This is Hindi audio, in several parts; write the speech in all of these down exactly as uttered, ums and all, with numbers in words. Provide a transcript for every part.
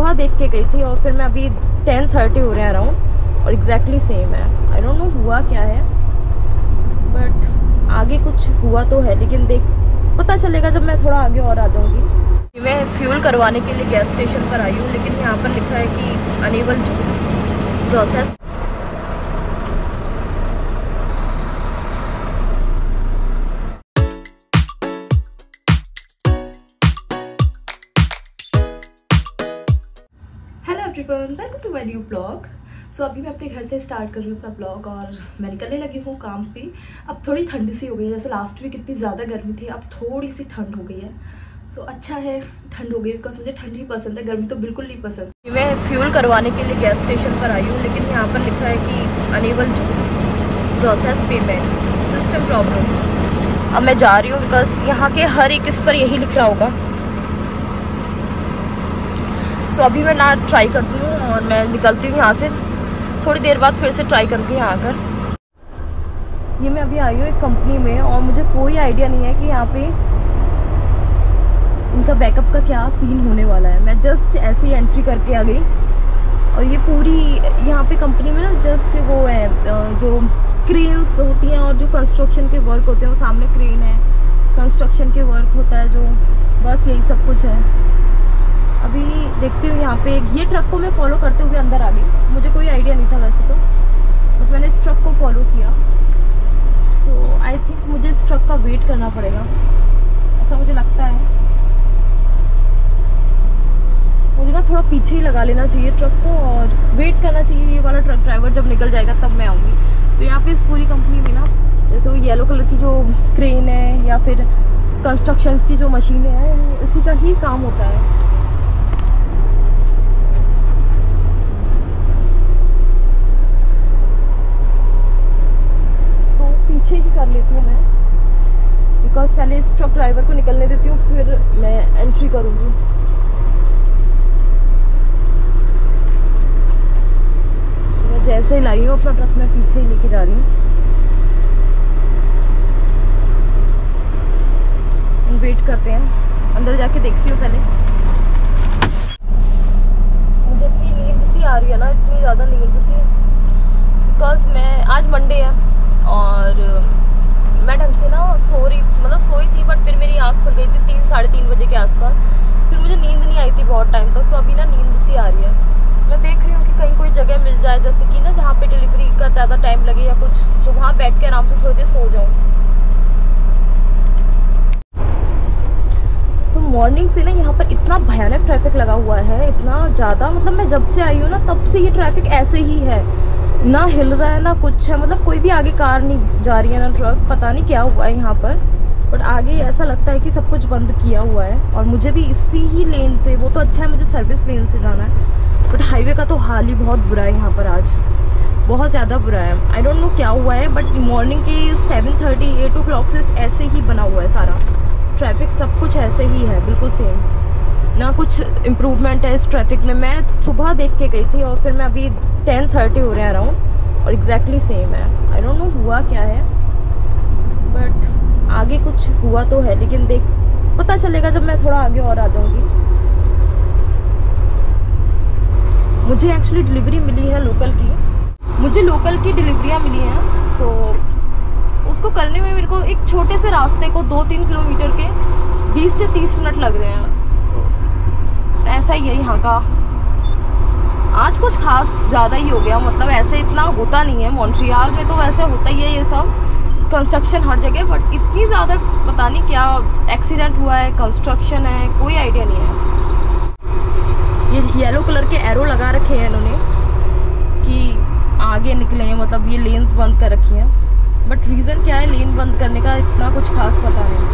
सुबह देख के गई थी और फिर मैं अभी टेन थर्टी हो रहे हैं अराउंड और एग्जैक्टली सेम है। आई डोंट नो हुआ क्या है, बट आगे कुछ हुआ तो है, लेकिन देख पता चलेगा जब मैं थोड़ा आगे और आ जाऊँगी। मैं फ्यूल करवाने के लिए गैस स्टेशन पर आई हूँ, लेकिन यहाँ पर लिखा है कि unable to process. Hello everyone, welcome to my new blog. So अभी मैं अपने घर से स्टार्ट कर रही हूँ अपना ब्लॉग और मैं निकलने लगी हूँ काम पे। अब थोड़ी ठंड सी हो गई है, जैसे लास्ट वीक इतनी ज़्यादा गर्मी थी, अब थोड़ी सी ठंड हो गई है। सो so, अच्छा है ठंड हो गई, बिकॉज मुझे ठंड ही पसंद है, गर्मी तो बिल्कुल नहीं पसंद। मैं फ्यूल करवाने के लिए गैस स्टेशन पर आई हूँ, लेकिन यहाँ पर लिखा है कि unable to process payment, system problem. अब मैं जा रही हूँ बिकॉज यहाँ के हर एक इस पर यही लिख रहा होगा। सो so, अभी मैं ना ट्राई करती हूँ और मैं निकलती हूँ यहाँ से, थोड़ी देर बाद फिर से ट्राई करूँगी यहाँ आकर। ये मैं अभी आई हूँ एक कंपनी में और मुझे कोई आइडिया नहीं है कि यहाँ पे इनका बैकअप का क्या सीन होने वाला है। मैं जस्ट ऐसे ही एंट्री करके आ गई और ये पूरी यहाँ पे कंपनी में ना जस्ट वो है जो क्रेन्स होती हैं और जो कंस्ट्रक्शन के वर्क होते हैं, वो सामने क्रेन है, कंस्ट्रक्शन के वर्क होता है जो, बस यही सब कुछ है। अभी देखती हूँ यहाँ पे ये ट्रक को मैं फॉलो करते हुए अंदर आ गई। मुझे कोई आइडिया नहीं था वैसे तो, बट मैंने इस ट्रक को फॉलो किया। सो आई थिंक मुझे इस ट्रक का वेट करना पड़ेगा, ऐसा मुझे लगता है। मुझे ना थोड़ा पीछे ही लगा लेना चाहिए ट्रक को और वेट करना चाहिए, ये वाला ट्रक ड्राइवर जब निकल जाएगा तब मैं आऊँगी। तो यहाँ पे इस पूरी कंपनी में ना जैसे वो येलो कलर की जो क्रेन है या फिर कंस्ट्रक्शन की जो मशीनें हैं, इसी का ही काम होता है। पीछे ही कर लेती हूँ मैं, बिकॉज पहले इस ट्रक ड्राइवर को निकलने देती हूँ, फिर मैं एंट्री करूँगी। मैं जैसे ही लाई हूँ अपना ट्रक, मैं पीछे ही लेके जा रही हूँ। वेट करते हैं, अंदर जाके देखती हूँ पहले। मुझे अपनी नींद सी आ रही है ना, इतनी ज़्यादा नींद सी, बिकॉज मैं आज मंडे है और मैं ढंग से ना सो रही मतलब सोई थी, बट फिर मेरी आँख खुल गई थी तीन साढ़े तीन बजे के आसपास। फिर मुझे नींद नहीं आई थी बहुत टाइम तक, तो अभी ना नींद सी आ रही है। मैं देख रही हूँ कि कहीं कोई जगह मिल जाए, जैसे कि ना जहाँ पे डिलीवरी का ज़्यादा टाइम लगे या कुछ, तो वहाँ बैठ के आराम से थोड़ी देर सो जाऊँ। सो मॉर्निंग से ना यहाँ पर इतना भयानक ट्रैफिक लगा हुआ है, इतना ज़्यादा, मतलब मैं जब से आई हूँ ना तब से ये ट्रैफिक ऐसे ही है, ना हिल रहा है ना कुछ है, मतलब कोई भी आगे कार नहीं जा रही है ना ट्रक, पता नहीं क्या हुआ है यहाँ पर। बट आगे ऐसा लगता है कि सब कुछ बंद किया हुआ है और मुझे भी इसी ही लेन से, वो तो अच्छा है मुझे सर्विस लेन से जाना है, बट हाईवे का तो हाल ही बहुत बुरा है यहाँ पर, आज बहुत ज़्यादा बुरा है। आई डोंट नो क्या हुआ है, बट मॉर्निंग के seven thirty eight o'clock से ऐसे ही बना हुआ है सारा ट्रैफिक, सब कुछ ऐसे ही है बिल्कुल सेम, ना कुछ इम्प्रूवमेंट है इस ट्रैफिक में। मैं सुबह देख के गई थी और फिर मैं अभी टेन थर्टी हो रहे हैं अराउंड और एग्जैक्टली सेम है। आई डोंट नो हुआ क्या है, बट आगे कुछ हुआ तो है, लेकिन देख पता चलेगा जब मैं थोड़ा आगे और आ जाऊँगी। मुझे एक्चुअली डिलीवरी मिली है लोकल की, मुझे लोकल की डिलीवरियाँ मिली हैं। सो उसको करने में मेरे को एक छोटे से रास्ते को दो तीन किलोमीटर के बीस से तीस मिनट लग रहे हैं। ऐसा ही है यहाँ का, आज कुछ खास ज़्यादा ही हो गया, मतलब ऐसे इतना होता नहीं है। मॉन्ट्रियल में तो वैसे होता ही है ये सब कंस्ट्रक्शन हर जगह, बट इतनी ज़्यादा पता नहीं क्या एक्सीडेंट हुआ है, कंस्ट्रक्शन है, कोई आइडिया नहीं है। ये येलो कलर के एरो लगा रखे हैं इन्होंने कि आगे निकले हैं, मतलब ये लेन्स बंद कर रखी हैं, बट रीज़न क्या है लेन बंद करने का इतना कुछ खास पता नहीं।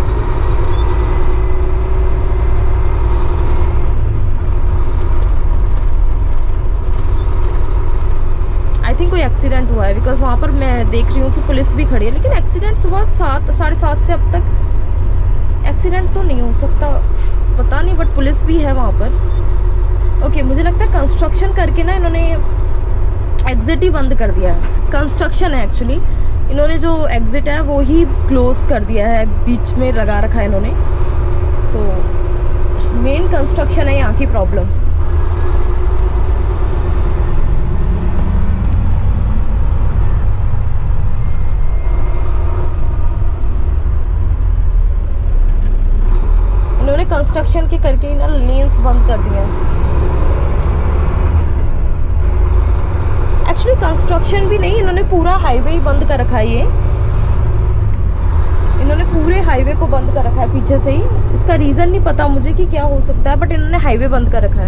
आई थिंक कोई एक्सीडेंट हुआ है, बिकॉज वहाँ पर मैं देख रही हूँ कि पुलिस भी खड़ी है, लेकिन एक्सीडेंट सुबह सात साढ़े सात से अब तक एक्सीडेंट तो नहीं हो सकता, पता नहीं, बट पुलिस भी है वहाँ पर। ओके, मुझे लगता है कंस्ट्रक्शन करके ना इन्होंने एग्जिट ही बंद कर दिया है। कंस्ट्रक्शन है एक्चुअली, इन्होंने जो एग्जिट है वो ही क्लोज कर दिया है, बीच में लगा रखा है इन्होंने। सो मेन कंस्ट्रक्शन है यहाँ की प्रॉब्लम। कंस्ट्रक्शन के करके ना लेन्स बंद कर दिए हैं। एक्चुअली कंस्ट्रक्शन भी नहीं, इन्होंने पूरा हाईवे ही बंद कर रखा है। ये इन्होंने पूरे हाईवे को बंद कर रखा है पीछे से ही। इसका रीज़न नहीं पता मुझे कि क्या हो सकता है, बट इन्होंने हाईवे बंद कर रखा है।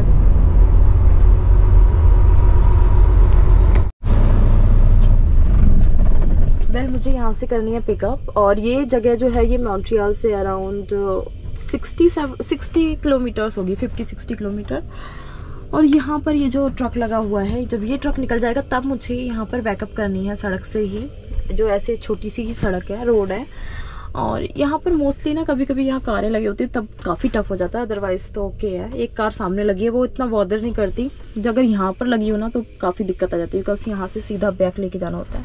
वेल मुझे यहाँ से करनी है पिकअप, और ये जगह जो है ये मॉन्ट्रियल से अराउंड सिक्सटी सिक्सटी किलोमीटर्स होगी, फिफ्टी सिक्सटी किलोमीटर। और यहाँ पर ये जो ट्रक लगा हुआ है, जब ये ट्रक निकल जाएगा तब मुझे यहाँ पर बैकअप करनी है सड़क से ही, जो ऐसे छोटी सी ही सड़क है, रोड है। और यहाँ पर मोस्टली ना कभी कभी यहाँ कारें लगी होती है तब काफ़ी टफ हो जाता है, अदरवाइज़ तो ओके है। एक कार सामने लगी है वो इतना बॉदर नहीं करती, जो अगर यहाँ पर लगी हो ना तो काफ़ी दिक्कत आ जाती है, बिकॉज यहाँ से सीधा बैक लेके जाना होता है।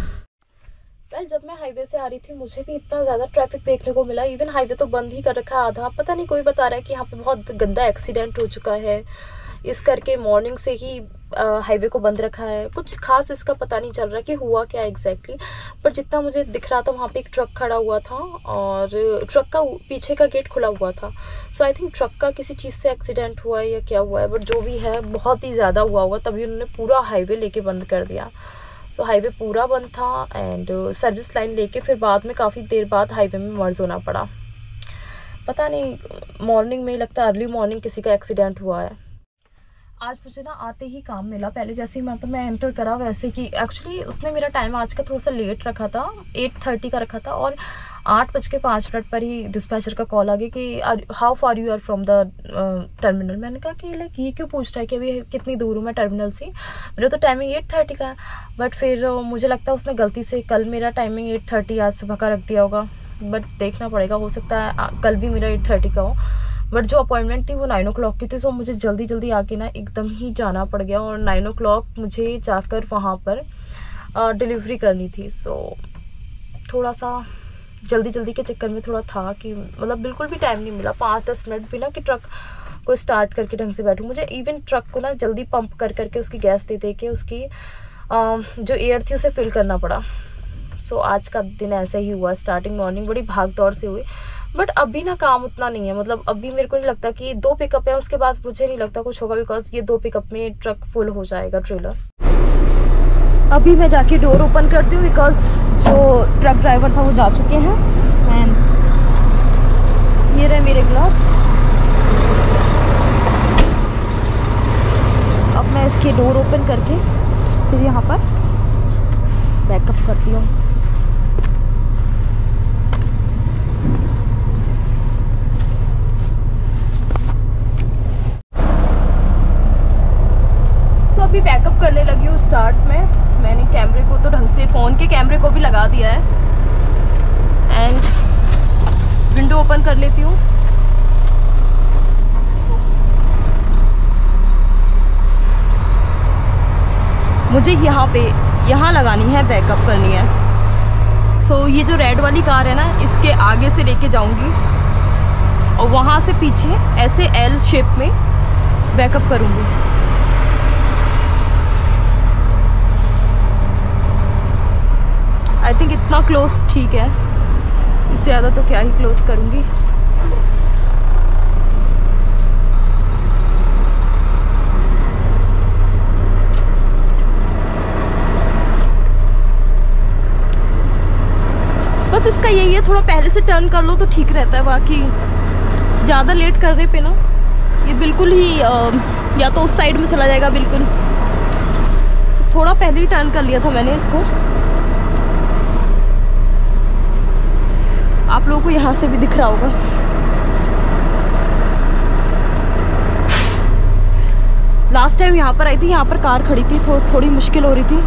वेल जब मैं हाईवे से आ रही थी मुझे भी इतना ज़्यादा ट्रैफिक देखने को मिला। इवन हाईवे तो बंद ही कर रखा है आधा, पता नहीं कोई बता रहा है कि यहाँ पे बहुत गंदा एक्सीडेंट हो चुका है, इस करके मॉर्निंग से ही हाईवे को बंद रखा है। कुछ खास इसका पता नहीं चल रहा कि हुआ क्या एग्जैक्टली, पर जितना मुझे दिख रहा था वहाँ पे एक ट्रक खड़ा हुआ था और ट्रक का पीछे का गेट खुला हुआ था। सो आई थिंक ट्रक का किसी चीज़ से एक्सीडेंट हुआ है या क्या हुआ है, बट जो भी है बहुत ही ज़्यादा हुआ हुआ, तभी उन्होंने पूरा हाईवे लेके बंद कर दिया। सो so, हाईवे पूरा बंद था एंड सर्विस लाइन लेके फिर बाद में काफ़ी देर बाद हाईवे में मर्ज होना पड़ा। पता नहीं मॉर्निंग में ही लगता है, अर्ली मॉर्निंग किसी का एक्सीडेंट हुआ है। आज मुझे ना आते ही काम मिला, पहले जैसे ही मतलब मैं एंटर करा वैसे कि एक्चुअली उसने मेरा टाइम आज का थोड़ा सा लेट रखा था, एट थर्टी का रखा था, और आठ बज के पाँच मिनट पर ही डिस्पैचर का कॉल आ गया कि how far you are from the terminal. मैंने कहा कि लाइक ये क्यों पूछ रहा है कि अभी कितनी दूर हूँ मैं टर्मिनल से, मेरा तो टाइमिंग एट थर्टी का है। बट फिर uh, मुझे लगता है उसने गलती से कल मेरा टाइमिंग एट थर्टी आज सुबह का रख दिया होगा, बट देखना पड़ेगा, हो सकता है कल भी मेरा एट थर्टी का हो। बट जो अपॉइंटमेंट थी वो नाइन ओ क्लॉक की थी, सो मुझे जल्दी जल्दी आके ना एकदम ही जाना पड़ गया, और नाइन ओ क्लॉक मुझे जाकर वहाँ पर डिलीवरी करनी थी। सो थोड़ा सा जल्दी जल्दी के चक्कर में थोड़ा था कि मतलब बिल्कुल भी टाइम नहीं मिला, पाँच दस मिनट भी ना कि ट्रक को स्टार्ट करके ढंग से बैठूँ। मुझे इवन ट्रक को ना जल्दी पंप कर करके उसकी गैस दे दे के उसकी आ, जो एयर थी उसे फिल करना पड़ा। सो so, आज का दिन ऐसा ही हुआ, स्टार्टिंग मॉर्निंग बड़ी भाग दौड़ से हुई, बट अभी ना काम उतना नहीं है। मतलब अभी मेरे को नहीं लगता कि दो पिकअप है, उसके बाद मुझे नहीं लगता कुछ होगा, बिकॉज ये दो पिकअप में ट्रक फुल हो जाएगा ट्रेलर। अभी मैं जाके डोर ओपन करती हूँ, बिकॉज जो ट्रक ड्राइवर था वो जा चुके हैं। एंड ये रहे मेरे ग्लव्स। अब मैं इसके डोर ओपन करके फिर यहाँ पर बैकअप करती हूँ। अभी बैकअप करने लगी हूँ स्टार्ट में। मैंने कैमरे को तो ढंग से, फ़ोन के कैमरे को भी लगा दिया है, एंड विंडो ओपन कर लेती हूँ। मुझे यहाँ पे यहाँ लगानी है, बैकअप करनी है। सो so, ये जो रेड वाली कार है ना, इसके आगे से लेके जाऊँगी और वहाँ से पीछे ऐसे एल शेप में बैकअप करूँगी। आई थिंक इतना क्लोज ठीक है, इससे ज़्यादा तो क्या ही क्लोज करूँगी। बस इसका यही है, थोड़ा पहले से टर्न कर लो तो ठीक रहता है, बाकी ज़्यादा लेट करने पे ना ये बिल्कुल ही आ, या तो उस साइड में चला जाएगा बिल्कुल। थोड़ा पहले ही टर्न कर लिया था मैंने इसको। आप लोगों को यहाँ से भी दिख रहा होगा। लास्ट टाइम यहाँ पर आई थी, यहाँ पर कार खड़ी थी, थो, थोड़ी मुश्किल हो रही थी।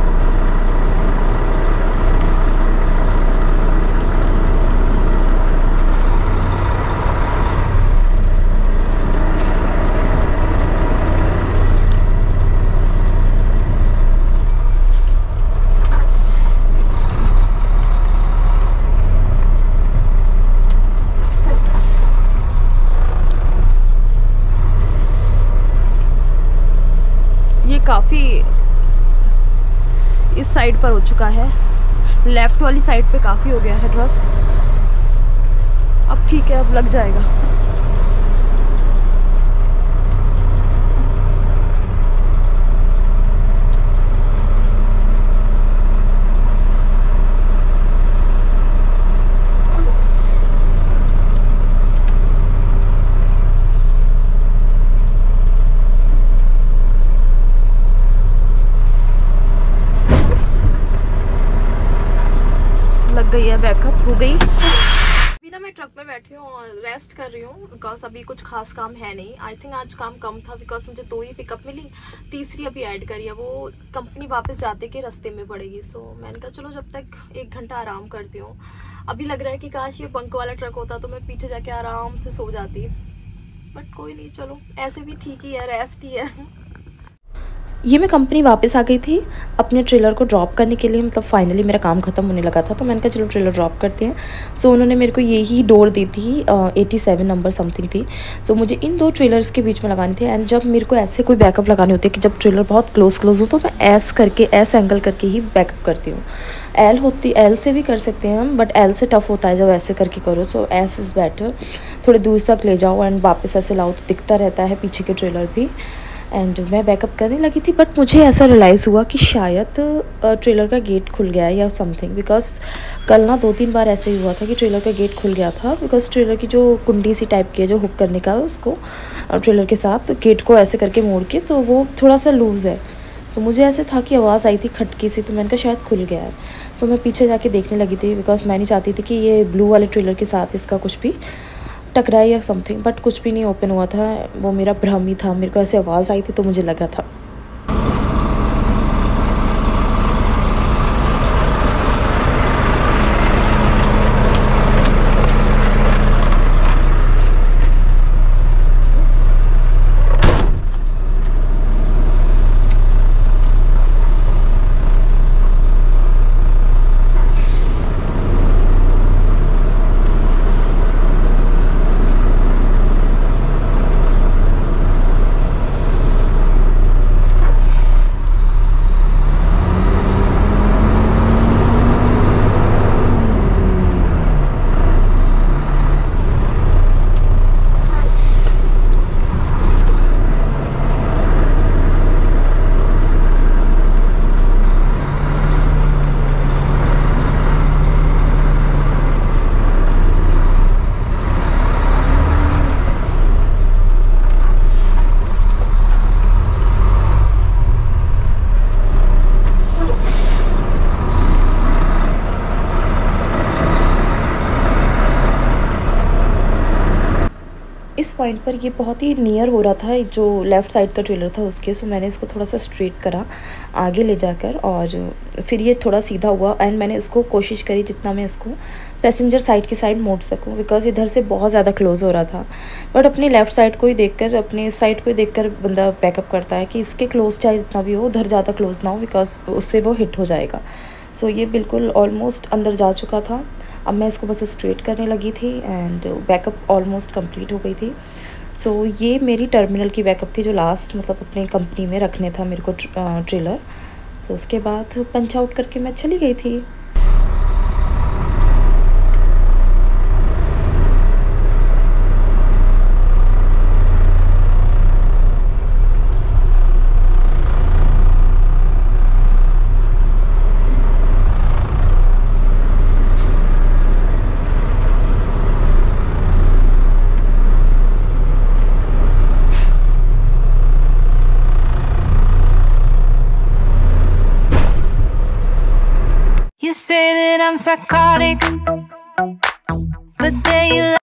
काफ़ी इस साइड पर हो चुका है, लेफ्ट वाली साइड पे काफ़ी हो गया है ट्रक। अब ठीक है, अब लग जाएगा। गई है, बैकअप हो गई। अभी ना मैं ट्रक में बैठी हूँ और रेस्ट कर रही हूँ बिकॉज अभी कुछ खास काम है नहीं। आई थिंक आज काम कम था बिकॉज मुझे दो ही पिकअप मिली, तीसरी अभी ऐड करी है, वो कंपनी वापस जाते के रास्ते में पड़ेगी। सो so, मैंने कहा चलो जब तक एक घंटा आराम करती हूँ। अभी लग रहा है कि काश ये बंक वाला ट्रक होता तो मैं पीछे जाके आराम से सो जाती, बट कोई नहीं, चलो ऐसे भी ठीक ही है, रेस्ट ही है। ये मैं कंपनी वापस आ गई थी अपने ट्रेलर को ड्रॉप करने के लिए, मतलब फाइनली मेरा काम ख़त्म होने लगा था तो मैंने कहा चलो ट्रेलर ड्रॉप करते हैं। सो so, उन्होंने मेरे को यही डोर दी थी, एटी सेवन नंबर समथिंग थी। सो so, मुझे इन दो ट्रेलर्स के बीच में लगानी थी। एंड जब मेरे को ऐसे कोई बैकअप लगाने होते हैं कि जब ट्रेलर बहुत क्लोज क्लोज हो तो मैं एस करके एस एंगल करके ही बैकअप करती हूँ। एल होती एल से भी कर सकते हैं हम, बट एल से टफ होता है जब ऐसे करके करो। सो एस इज़ बेटर, थोड़े दूर तक ले जाओ एंड वापस ऐसे लाओ तो दिखता रहता है पीछे के ट्रेलर भी। एंड मैं बैकअप करने लगी थी बट मुझे ऐसा रियलाइज़ हुआ कि शायद ट्रेलर का गेट खुल गया है या समथिंग, बिकॉज कल ना दो तीन बार ऐसे ही हुआ था कि ट्रेलर का गेट खुल गया था। बिकॉज ट्रेलर की जो कुंडी सी टाइप की है जो हुक करने का है उसको ट्रेलर के साथ गेट को ऐसे करके मोड़ के, तो वो थोड़ा सा लूज़ है। तो मुझे ऐसे था कि आवाज़ आई थी खटकी सी, तो मैंने कहा शायद खुल गया है। तो मैं पीछे जाके देखने लगी थी बिकॉज मैं नहीं चाहती थी कि ये ब्लू वाले ट्रेलर के साथ इसका कुछ भी टकराई या समथिंग, बट कुछ भी नहीं ओपन हुआ था। वो मेरा भ्रम ही था, मेरे को ऐसे आवाज़ आई थी तो मुझे लगा था। इस पॉइंट पर ये बहुत ही नियर हो रहा था जो लेफ़्ट साइड का ट्रेलर था उसके। सो मैंने इसको थोड़ा सा स्ट्रेट करा आगे ले जाकर और फिर ये थोड़ा सीधा हुआ। एंड मैंने इसको कोशिश करी जितना मैं इसको पैसेंजर साइड की साइड मोड़ सकूं बिकॉज इधर से बहुत ज़्यादा क्लोज़ हो रहा था। बट अपने लेफ़्ट साइड को ही देखकर, अपने साइड को ही देखकर बंदा बैकअप करता है कि इसके क्लोज़ चाहे जितना भी हो उधर ज़्यादा क्लोज़ ना हो बिकॉज उससे वो हिट हो जाएगा। सो so, ये बिल्कुल ऑलमोस्ट अंदर जा चुका था। अब मैं इसको बस स्ट्रेट करने लगी थी एंड बैकअप ऑलमोस्ट कंप्लीट हो गई थी। सो so, ये मेरी टर्मिनल की बैकअप थी जो लास्ट मतलब अपने कंपनी में रखने था मेरे को ट्रेलर। तो उसके बाद पंच आउट करके मैं चली गई थी। You say that I'm psychotic, but then you